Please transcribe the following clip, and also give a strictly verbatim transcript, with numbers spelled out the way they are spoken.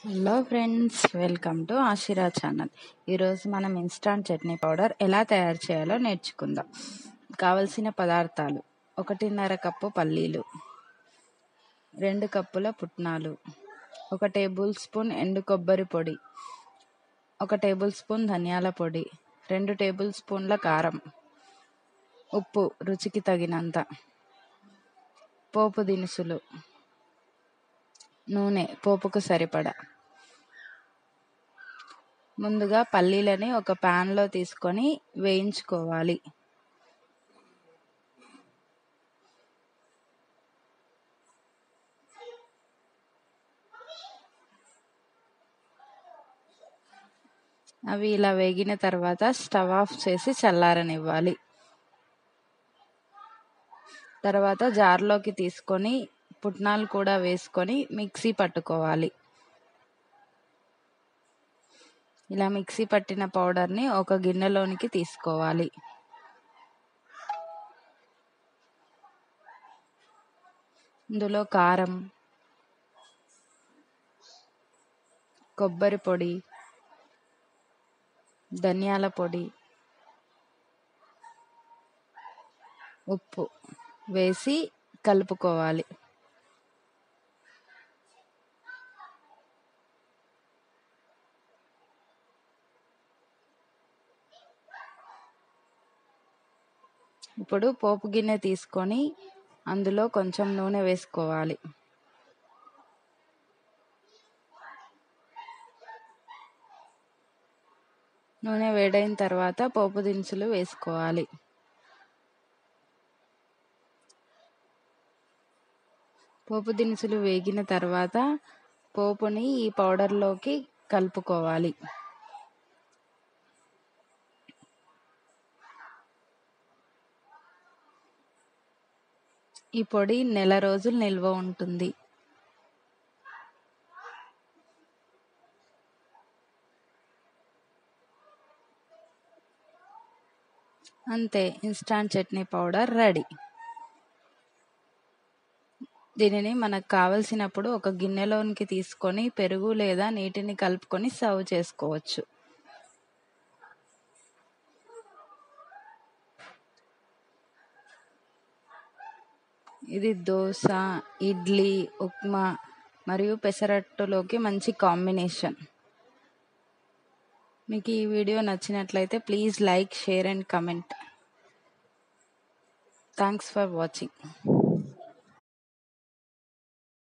Hello friends, welcome to Ashirvad channel. ఈరోజు మనం instant chutney powder ఎలా తయారు చేయాలో నేర్చుకుందాం. కావలసిన పదార్థాలు: ఒకటిన్నర కప్పు పల్లీలు, రెండు కప్పుల పుట్నాలు, ఒక టేబుల్ స్పూన్ ఎండు కొబ్బరి పొడి, ఒక టేబుల్ స్పూన్ ధనియాల పొడి, రెండు టేబుల్ స్పూన్ల కారం, ఉప్పు రుచికి తగినంత, పోపు దినుసులు, నూనె పోపుకు సరిపడా. ముందుగా పల్లీలని ఒక ప్యాన్లో తీసుకొని వేయించుకోవాలి. అవి ఇలా వేగిన తర్వాత స్టవ్ ఆఫ్ చేసి చల్లారనివ్వాలి. తర్వాత జార్లోకి తీసుకొని పుట్నాలు కూడా వేసుకొని మిక్సీ పట్టుకోవాలి. ఇలా మిక్సీ పట్టిన పౌడర్ని ఒక గిన్నెలోనికి తీసుకోవాలి. ఇందులో కారం, కొబ్బరి పొడి, ధనియాల పొడి, ఉప్పు వేసి కలుపుకోవాలి. ఇప్పుడు పోపు గిన్నె తీసుకొని అందులో కొంచెం నూనె వేసుకోవాలి. నూనె వేడైన తర్వాత పోపు దినుసులు వేసుకోవాలి. పోపు దినుసులు వేగిన తర్వాత పోపుని ఈ పౌడర్లోకి కలుపుకోవాలి. ఈ పొడి నెల రోజులు నిల్వ ఉంటుంది. అంతే, ఇన్స్టాంట్ చట్నీ పౌడర్ రెడీ. దీనిని మనకు కావలసినప్పుడు ఒక గిన్నెలోనికి తీసుకొని పెరుగు లేదా నీటిని కలుపుకొని సర్వ్ చేసుకోవచ్చు. ఇది దోశ, ఇడ్లీ, ఉప్మా మరియు పెసరట్టులోకి మంచి కాంబినేషన్. మీకు ఈ వీడియో నచ్చినట్లయితే please like, share and comment. Thanks for watching.